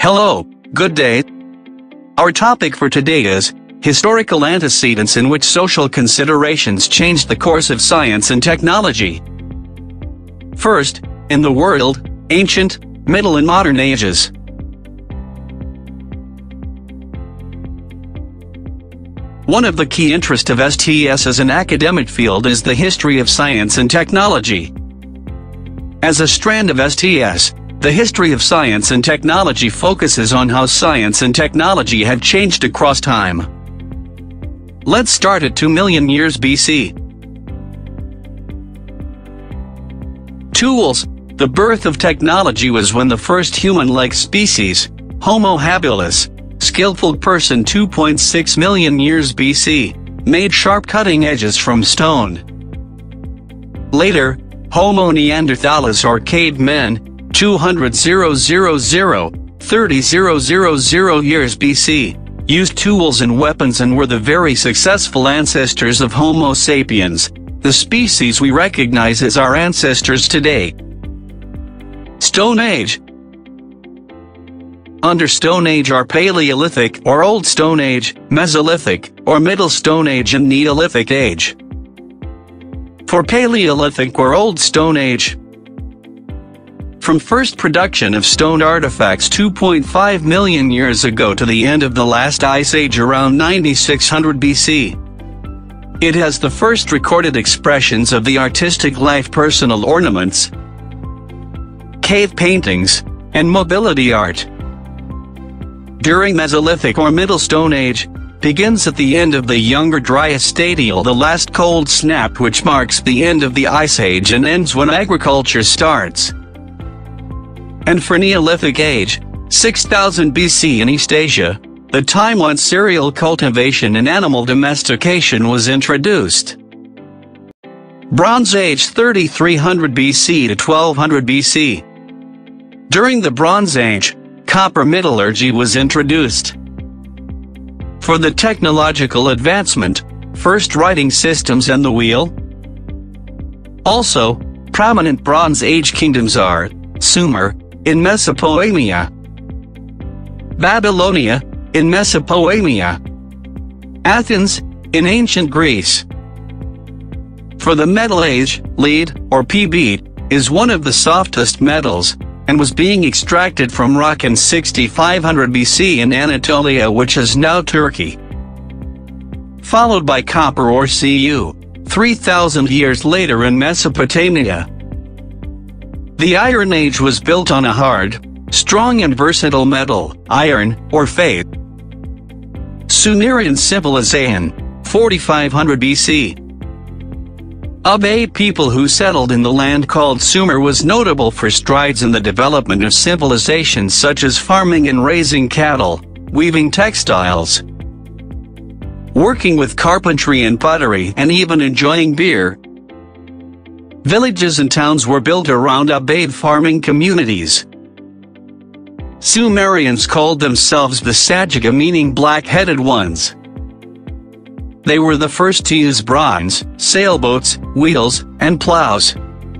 Hello, good day. Our topic for today is historical antecedents in which social considerations changed the course of science and technology. First, in the world, ancient, middle and modern ages. One of the key interests of STS as an academic field is the history of science and technology. As a strand of STS, the history of science and technology focuses on how science and technology have changed across time. Let's start at 2 million years BC. Tools. The birth of technology was when the first human-like species, Homo habilis, skillful person 2.6 million years BC, made sharp cutting edges from stone. Later, Homo neanderthalis or cavemen, 30,000 years BC, used tools and weapons and were the very successful ancestors of Homo sapiens, the species we recognize as our ancestors today. Stone Age. Under Stone Age are Paleolithic or Old Stone Age, Mesolithic, or Middle Stone Age and Neolithic Age. For Paleolithic or Old Stone Age, from first production of stone artifacts 2.5 million years ago to the end of the last ice age around 9600 BC. It has the first recorded expressions of the artistic life, personal ornaments, cave paintings, and mobility art. During Mesolithic or Middle Stone Age, begins at the end of the Younger Dryas stadial, the last cold snap which marks the end of the Ice Age and ends when agriculture starts. And for Neolithic Age, 6000 BC in East Asia, the time when cereal cultivation and animal domestication was introduced. Bronze Age 3300 BC to 1200 BC. During the Bronze Age, copper metallurgy was introduced. For the technological advancement, first writing systems and the wheel. Also, prominent Bronze Age kingdoms are Sumer, in Mesopotamia, Babylonia, in Mesopotamia, Athens, in ancient Greece. For the Metal Age, lead, or PB, is one of the softest metals, and was being extracted from rock in 6500 BC in Anatolia, which is now Turkey. Followed by copper or Cu, 3000 years later in Mesopotamia. The Iron Age was built on a hard, strong and versatile metal, iron, or faith. Sumerian civilization, 4500 BC. Abbe people who settled in the land called Sumer was notable for strides in the development of civilizations such as farming and raising cattle, weaving textiles, working with carpentry and pottery, and even enjoying beer. Villages and towns were built around Abbe farming communities. Sumerians called themselves the Sajiga, meaning black-headed ones. They were the first to use bronze, sailboats, wheels, and plows.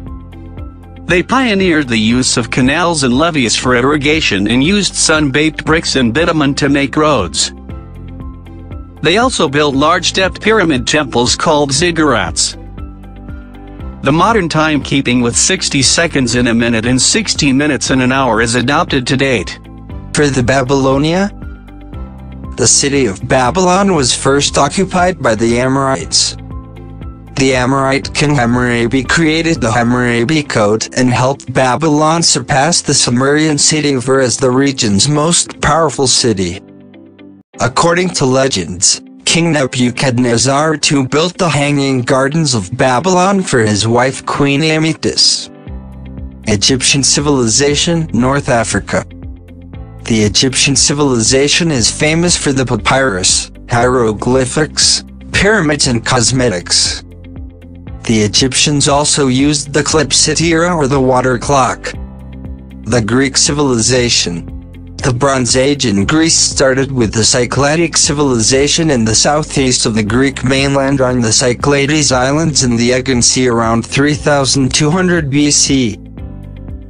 They pioneered the use of canals and levees for irrigation and used sun-baked bricks and bitumen to make roads. They also built large stepped pyramid temples called ziggurats. The modern timekeeping with 60 seconds in a minute and 60 minutes in an hour is adopted to date. For the Babylonia, the city of Babylon was first occupied by the Amorites. The Amorite king Hammurabi created the Hammurabi Code and helped Babylon surpass the Sumerian city of Ur as the region's most powerful city. According to legends, King Nebuchadnezzar II built the Hanging Gardens of Babylon for his wife Queen Amytis. Egyptian civilization, North Africa. The Egyptian civilization is famous for the papyrus, hieroglyphics, pyramids and cosmetics. The Egyptians also used the clepsydra or the water clock. The Greek civilization. The Bronze Age in Greece started with the Cycladic civilization in the southeast of the Greek mainland on the Cyclades Islands in the Aegean Sea around 3200 BC.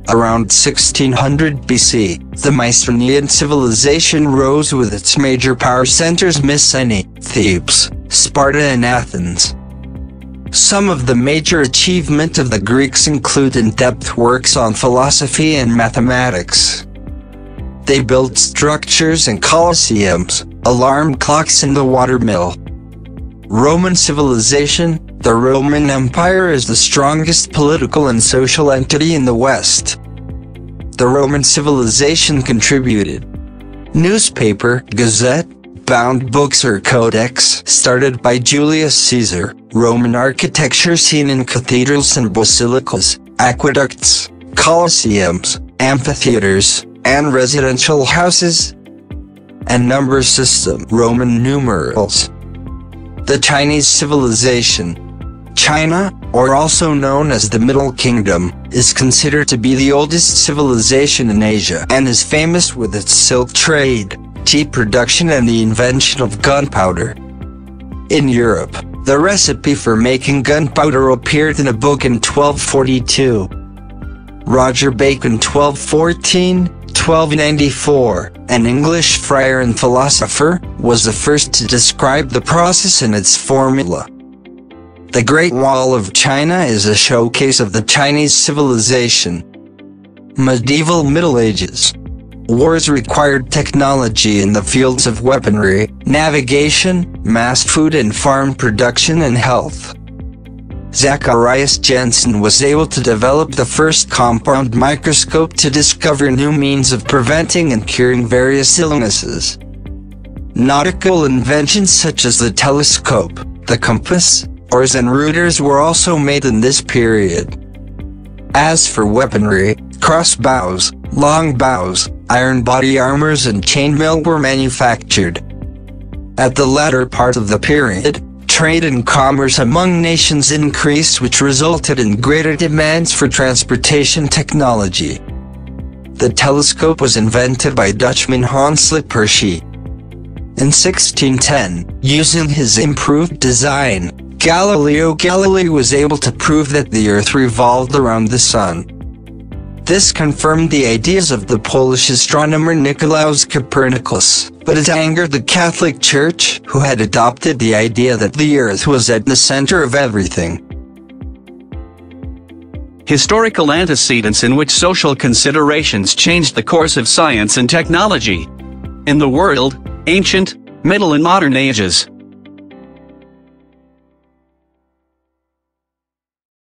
Around 1600 BC, the Mycenaean civilization rose with its major power centers Mycenae, Thebes, Sparta and Athens. Some of the major achievements of the Greeks include in-depth works on philosophy and mathematics. They built structures and colosseums, alarm clocks and the watermill. Roman civilization. The Roman Empire is the strongest political and social entity in the West. The Roman civilization contributed newspaper, gazette, bound books or codex started by Julius Caesar, Roman architecture seen in cathedrals and basilicas, aqueducts, colosseums, amphitheaters, and residential houses, and number system, Roman numerals. The Chinese civilization. China, or also known as the Middle Kingdom, is considered to be the oldest civilization in Asia and is famous with its silk trade, tea production and the invention of gunpowder. In Europe, the recipe for making gunpowder appeared in a book in 1242. Roger Bacon 1294, an English friar and philosopher, was the first to describe the process and its formula. The Great Wall of China is a showcase of the Chinese civilization. Medieval Middle Ages. Wars required technology in the fields of weaponry, navigation, mass food and farm production and health. Zacharias Janssen was able to develop the first compound microscope to discover new means of preventing and curing various illnesses. Nautical inventions such as the telescope, the compass, oars and ruders were also made in this period. As for weaponry, crossbows, longbows, iron body armors and chainmail were manufactured. At the latter part of the period, trade and commerce among nations increased, which resulted in greater demands for transportation technology. The telescope was invented by Dutchman Hans Lippershey. In 1610, using his improved design, Galileo Galilei was able to prove that the Earth revolved around the Sun. This confirmed the ideas of the Polish astronomer Nicolaus Copernicus, but it angered the Catholic Church, who had adopted the idea that the Earth was at the center of everything. Historical antecedents in which social considerations changed the course of science and technology. In the world, ancient, middle and modern ages.